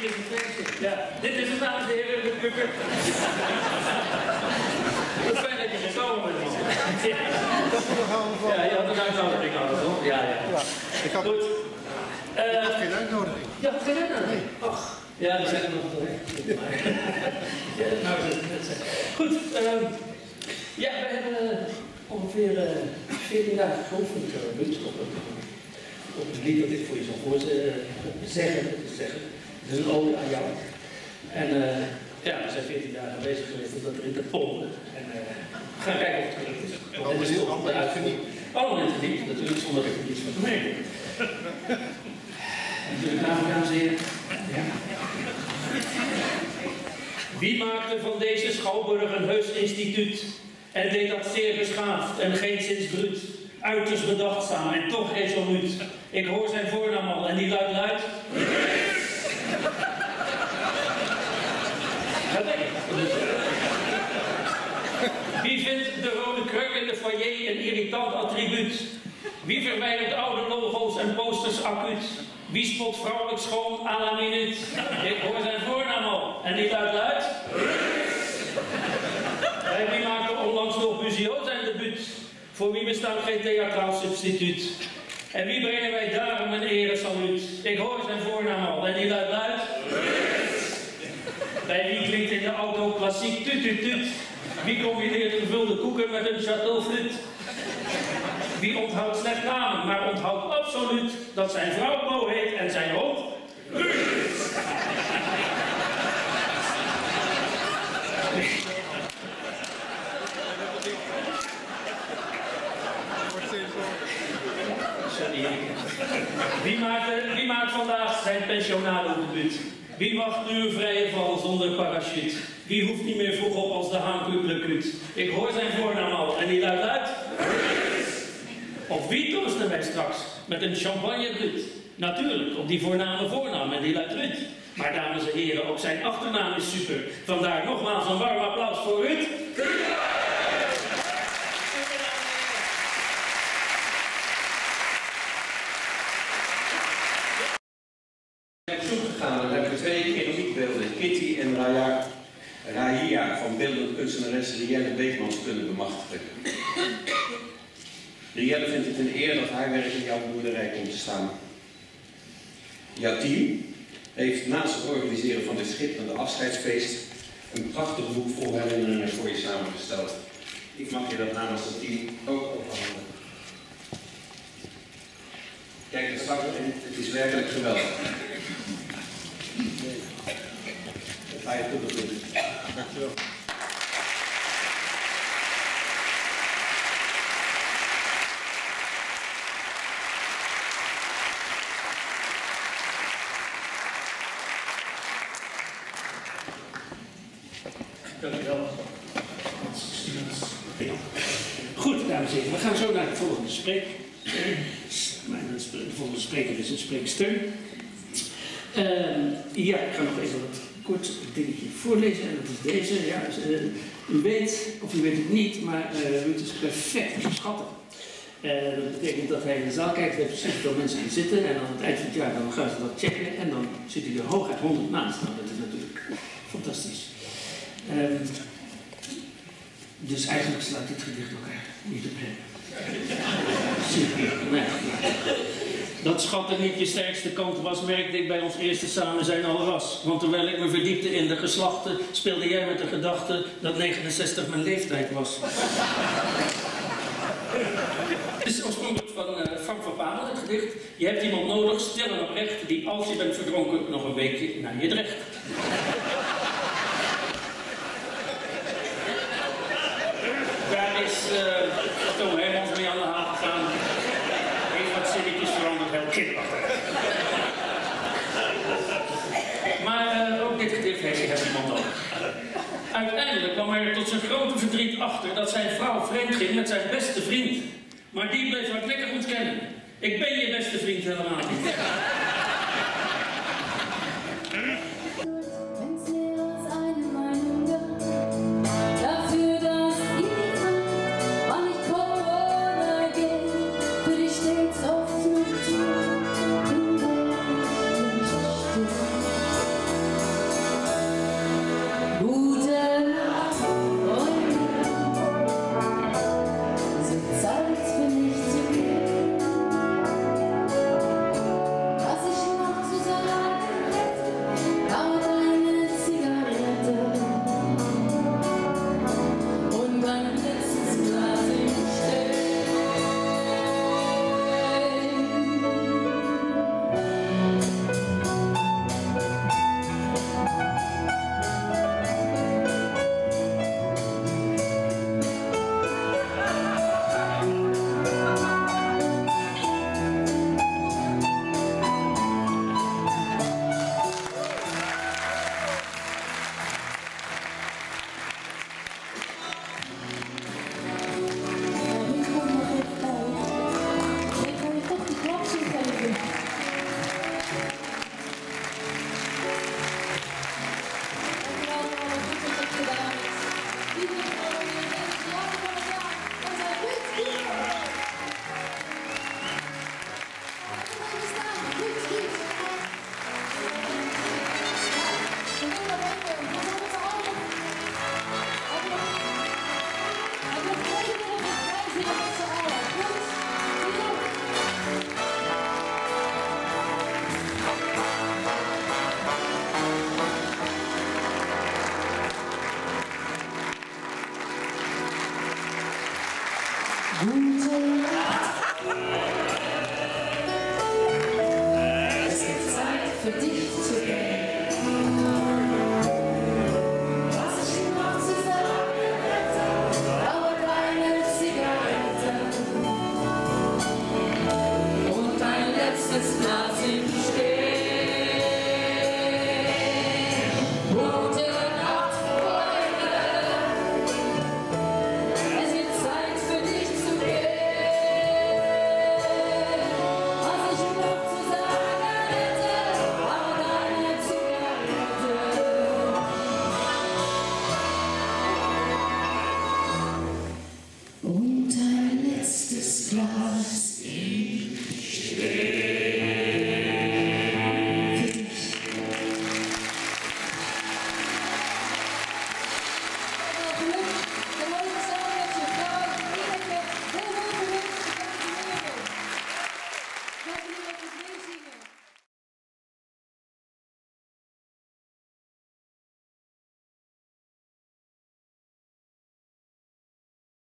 hier is het feestje. Ja, dit is het, dames en heren, de pukker. Wat fijn dat je gekomen bent, man. Ja, je had een uitnodiging nodig, toch? Ja, ja. Ik had goed. geen uitnodiging. Ja, geen uitnodiging. Ach. Ja, die zijn er nog wel. Ja, nou, goed. Ja, we hebben ongeveer 14 dagen geoefend op het lied dat ik voor je zal zeggen. Het is een ode aan jou. En ja, we zijn 14 dagen bezig geweest om dat erin te pompen. En we gaan kijken of het gelukt is. Allemaal is allemaal uitgeniet. Allemaal in het lied, natuurlijk, zonder dat ik er iets van gemeen heb. Natuurlijk, dames en heren. Ja. Wie maakte van deze schouwburg een heus instituut en deed dat zeer beschaafd en geenszins bruut, uiterst bedachtzaam en toch resoluut. Ik hoor zijn voornaam al en die luidt. Wie vindt de rode kruk in de foyer een irritant attribuut? Wie verwijdert oude logo's en posters acuut? Wie spot vrouwelijk schoon à la minuut? Ik hoor zijn voornaam al en die luidt. Wie maakte onlangs nog Buzio zijn debuut? Voor wie bestaat geen theatraal substituut? En wie brengen wij daarom een eresaluut? Ik hoor zijn voornaam al en die luidt. Bij wie klinkt in de auto klassiek tut. Wie combineert gevulde koeken met een chateaufruit? Wie onthoudt slecht namen, maar onthoudt absoluut dat zijn vrouw Bo heet en zijn hond Sorry. Wie maakt vandaag zijn pensionado-debuut? Wie wacht nu een vrije val zonder parachute? Wie hoeft niet meer vroeg op als de haankuut? Ik hoor zijn voornaam al en die luidt. Of wie toosten wij straks met een champagne-Ruud? Natuurlijk, op die voorname voornaam en die luidt Ruud. Maar dames en heren, ook zijn achternaam is super. Vandaar nogmaals een warm applaus voor Ruud. Ik ben op zoek gegaan en heb ik 2 keramiekbeelden, Kitty en Rahia van beeldend kunstenares Rielle Beekmans kunnen bemachtigen. Rielle vindt het een eer dat haar werk in jouw boerderij komt te staan. Jouw team heeft naast het organiseren van dit schitterende afscheidsfeest een prachtig boek vol herinneringen voor je samengesteld. Ik mag je dat namens het team ook overhandigen. Kijk er straks in, het is werkelijk geweldig. Dat ga je goed doen. Dankjewel. Dankjewel. Goed, dames en heren, we gaan zo naar de volgende spreker. De volgende spreker is een spreekster. Ja, ik ga nog even wat kort dingetje voorlezen. En dat is deze. Ja, u weet, of u weet het niet, maar Ruud is perfect schatten. Dat betekent dat hij in de zaal kijkt, hij heeft precies veel mensen die zitten. En aan het eind van het jaar dan gaan ze dat checken. En dan zit hij er hooguit 100 naast. Nou, dat is natuurlijk fantastisch. Dus eigenlijk slaat dit gedicht elkaar niet op hem. Nee. Dat schatten niet je sterkste kant was, merkte ik bij ons eerste samen zijn al ras. Want terwijl ik me verdiepte in de geslachten, speelde jij met de gedachte dat 69 mijn leeftijd was. Het is oorspronkelijk van Frank van Pavel, het gedicht. Je hebt iemand nodig, stil en oprecht, die als je bent verdronken nog een weekje naar je drecht. Daar is Toon Hermans mee aan de haal gegaan. Heeft wat zinnetjes veranderd, heel kinderachtig. Maar ook dit gedicht heeft iemand nodig. Uiteindelijk kwam hij er tot zijn grote verdriet achter dat zijn vrouw vreemd ging met zijn beste vriend. Maar die bleef hardnekkig ontkennen. Ik ben je beste vriend helemaal niet.